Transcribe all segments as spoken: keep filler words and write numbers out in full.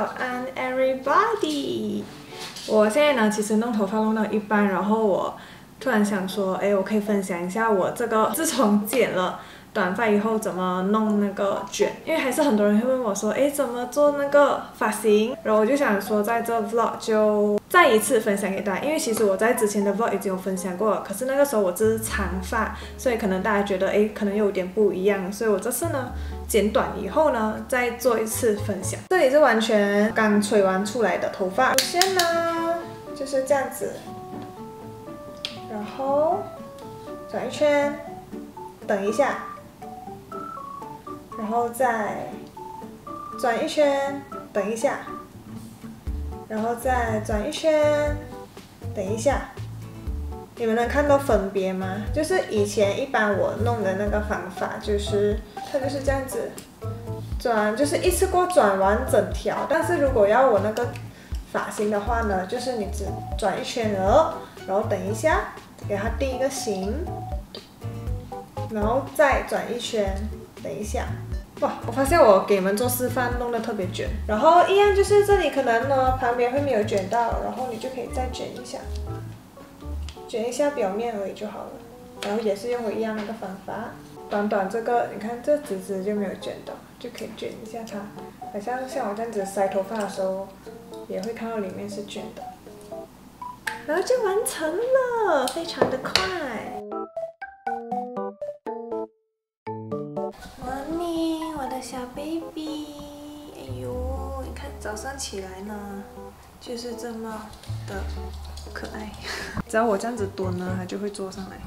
安 everybody！ 我现在呢，其实弄头发弄到一半，然后我突然想说，哎，我可以分享一下我这个自从剪了短发以后怎么弄那个卷，因为还是很多人会问我说，哎，怎么做那个发型？然后我就想说，在这 vlog 就再一次分享给大家，因为其实我在之前的 vlog 已经有分享过了，可是那个时候我只是长发，所以可能大家觉得，哎，可能有点不一样，所以我这次呢。 剪短以后呢，再做一次分享。这里是完全刚吹完出来的头发。首先呢，就是这样子，然后转一圈，等一下，然后再转一圈，等一下，然后再转一圈，等一下。 你们能看到分别吗？就是以前一般我弄的那个方法，就是它就是这样子转，就是一次过转完整条。但是如果要我那个发型的话呢，就是你只转一圈了，然后等一下给它定一个型，然后再转一圈，等一下。哇，我发现我给你们做示范弄得特别卷，然后一样就是这里可能呢旁边会没有卷到，然后你就可以再卷一下。 卷一下表面而已就好了，然后也是用我一样那个方法，短短这个，你看这直直就没有卷到，就可以卷一下它，好像像我这样子塞头发的时候，也会看到里面是卷的，然后就完成了，非常的快。Morning， 我的小 baby， 哎呦，你看早上起来呢，就是这么的。 可爱，只要我这样子蹲呢，它就会坐上来。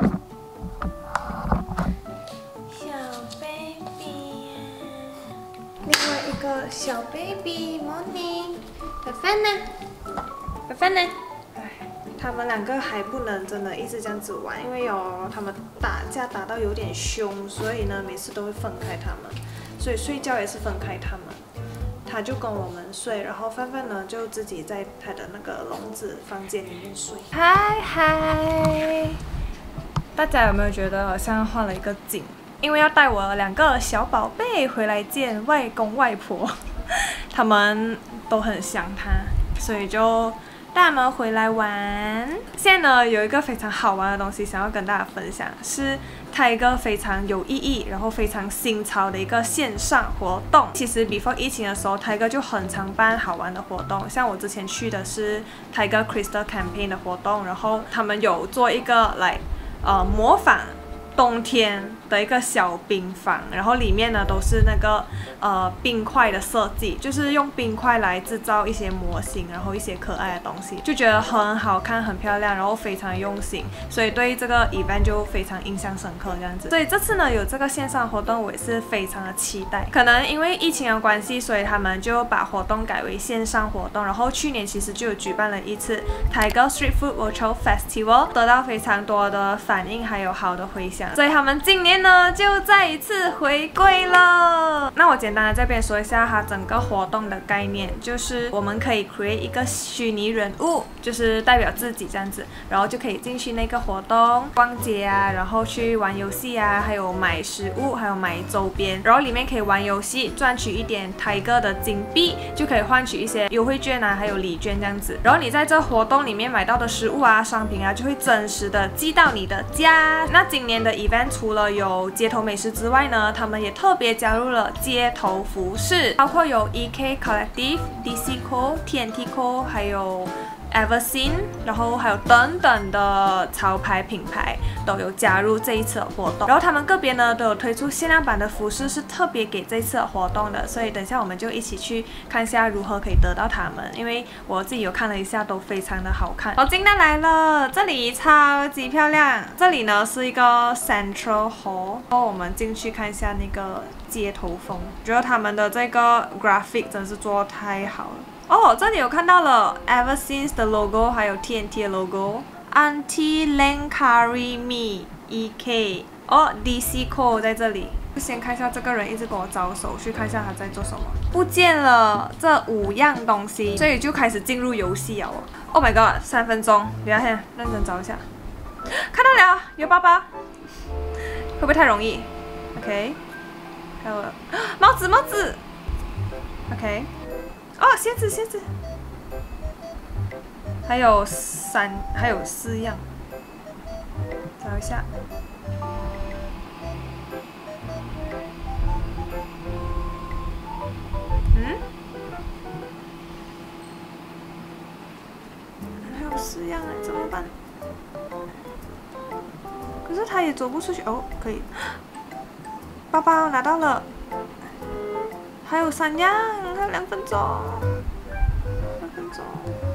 小 baby， 另外一个小 baby，morning， 凡凡呢？凡凡呢？哎，他们两个还不能真的一直这样子玩，因为哦，他们打架打到有点凶，所以呢，每次都会分开他们，所以睡觉也是分开他们。 他就跟我们睡，然后范范呢就自己在他的那个笼子房间里面睡。嗨嗨，大家有没有觉得好像换了一个景？因为要带我两个小宝贝回来见外公外婆，他们都很想他，所以就带他们回来玩。现在呢有一个非常好玩的东西想要跟大家分享，是。 它一个非常有意义，然后非常新潮的一个线上活动。其实 before 疫情的时候，Tiger 就很常办好玩的活动。像我之前去的是 Tiger Crystal Campaign 的活动，然后他们有做一个来呃模仿冬天的一个小冰房，然后里面呢都是那个呃冰块的设计，就是用冰块来制造一些模型，然后一些可爱的东西，就觉得很好看、很漂亮，然后非常用心，所以对这个 event 就非常印象深刻这样子。所以这次呢有这个线上活动，我也是非常的期待。可能因为疫情的关系，所以他们就把活动改为线上活动。然后去年其实就有举办了一次 Tiger Street Food Virtual Festival， 得到非常多的反应还有好的回响，所以他们今年呢就再一次回归了。那我简单的这边说一下它整个活动的概念，就是我们可以 create 一个虚拟人物，就是代表自己这样子，然后就可以进去那个活动逛街啊，然后去玩游戏啊，还有买食物，还有买周边，然后里面可以玩游戏赚取一点 Tiger 的金币，就可以换取一些优惠券啊，还有礼券这样子。然后你在这活动里面买到的食物啊、商品啊，就会真实的寄到你的家。那今年的 event 除了有街头美食之外呢，他们也特别加入了街头服饰，包括有 E K Collective、D C Co、T N T Co， 还有 Everseen， 然后还有等等的潮牌品牌都有加入这一次的活动。然后他们个别呢都有推出限量版的服饰，是特别给这次的活动的。所以等一下我们就一起去看一下如何可以得到它们，因为我自己有看了一下，都非常的好看。我进来来了，这里超级漂亮。这里呢是一个 Central Hall， 然后我们进去看一下那个街头风，觉得他们的这个 graphic 真是做得太好了。哦，这里有看到了 Everseen 的 logo， 还有 T N T 的 logo。Auntie Langkawi Me E K 哦 ，D C Co 在这里。先看一下这个人一直跟我招手，去看一下他在做什么。不见了这五样东西，所以就开始进入游戏了。Oh my god， 三分钟，等一下先认真找一下。看到了，有包包，会不会太容易 ？OK， 还有帽子，帽子 ，OK。 哦，鞋子鞋子，还有三还有四样，找一下。嗯？还有四样哎，怎么办？可是他也走不出去哦，可以。包包拿到了，还有三样，还有两分钟，两分钟。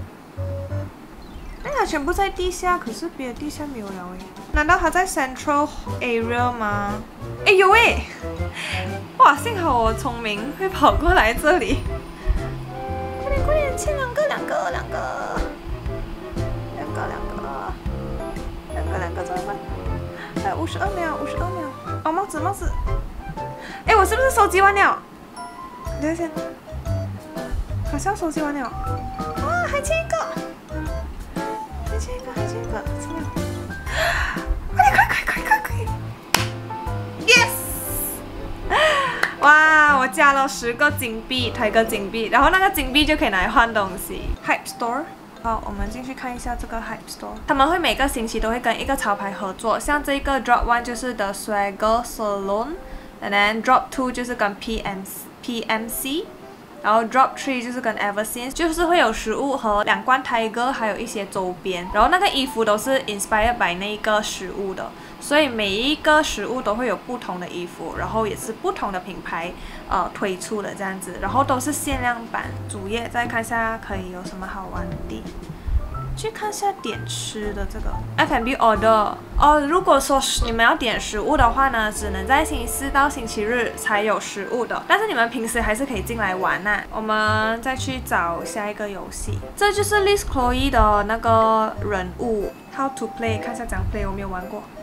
哎，它全部在地下，可是别的地下没有了哎。难道它在 Central Area 吗？哎有哎！哇，幸好我聪明，会跑过来这里。快点快点，切两个两个两个，两个两个，两个两个怎么办？还有五十二秒，五十二秒。哦，帽子帽子。哎，我是不是收集完了？等一下，好像收集完了。啊，还欠一个，还欠一个，还欠一个，怎么样？快点，快快快快快 ！Yes！ 哇，我加了十个金币，推个金币，然后那个金币就可以拿来换东西。Hype Store。好，我们进去看一下这个 Hype Store。他们会每个星期都会跟一个潮牌合作，像这个 Drop One 就是 The Swagger Salon，and then Drop Two 就是跟 P M P M C， 然后 Drop Three 就是跟 Eversince， 就是会有食物和两罐 Tiger， 还有一些周边。然后那个衣服都是 inspired by 那个食物的，所以每一个食物都会有不同的衣服，然后也是不同的品牌呃推出的这样子，然后都是限量版。主页再看一下可以有什么好玩的。去看一下点吃的这个 F and B order 哦。如果说你们要点食物的话呢，只能在星期四到星期日才有食物的，但是你们平时还是可以进来玩呐、啊。我们再去找下一个游戏，这就是 Liz Chloe 的那个人物 How to play， 看一下怎样 play， 我没有玩过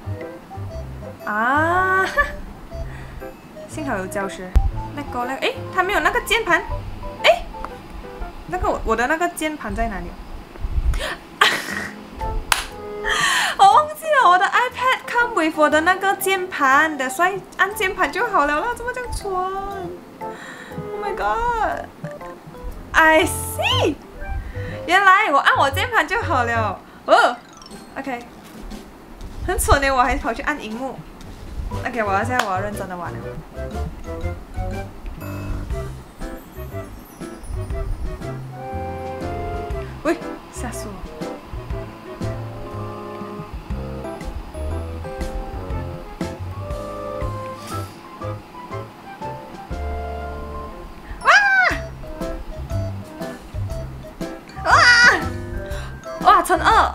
啊。幸好有教学。那个那个，诶，他没有那个键盘，诶，那个我我的那个键盘在哪里？我忘记了我的 iPad come with 我的那个键盘的，所以按键盘就好了啦，怎么这样蠢 ？Oh my god! I see， 原来我按我键盘就好了。哦 ，OK， 很蠢的，我还跑去按荧幕。OK， 我要现在我要认真的玩了。喂，吓死我！哇，乘二，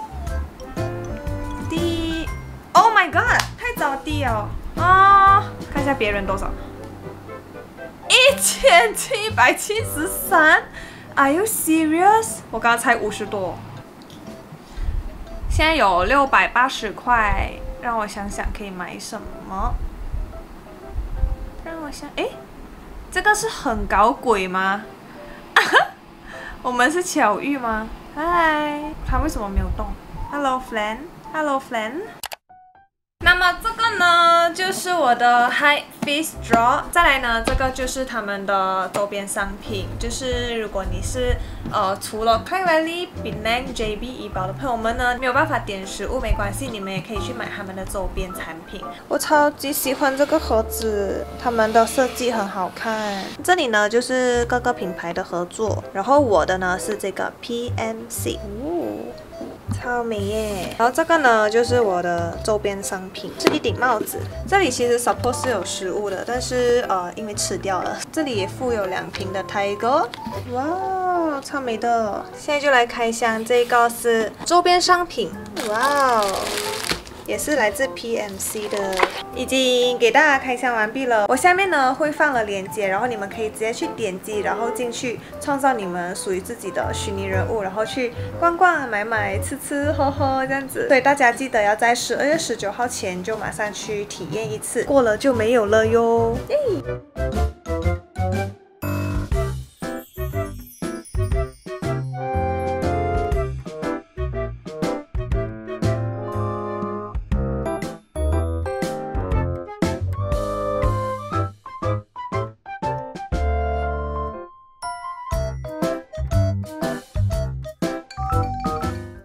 第 ，Oh my god， 太早低了啊！看一下别人多少，一千七百七十三 ，Are you serious？ 我刚刚才五十多，现在有六百八十块，让我想想可以买什么？让我想，诶，这个是很搞鬼吗？我们是巧遇吗？嗨，他为什么没有动 ？Hello Flan，Hello Flan。那么这个呢，就是我的 Hype Feast Draw。再来呢，这个就是他们的周边商品。就是如果你是呃除了 Krai Valley、Penang、J B 怡保的朋友们呢，没有办法点食物没关系，你们也可以去买他们的周边产品。我超级喜欢这个盒子，他们的设计很好看。这里呢就是各个品牌的合作，然后我的呢是这个 P M C。哦，超美耶！然后这个呢，就是我的周边商品，是一顶帽子。这里其实 suppose 是有食物的，但是呃，因为吃掉了。这里也附有两瓶的 Tiger， 哇，超美的！现在就来开箱，这个是周边商品，哇哦！也是来自 P M C 的，已经给大家开箱完毕了。我下面呢会放了链接，然后你们可以直接去点击，然后进去创造你们属于自己的虚拟人物，然后去逛逛、买买、吃吃喝喝这样子。所以大家记得要在十二月十九号前就马上去体验一次，过了就没有了哟。耶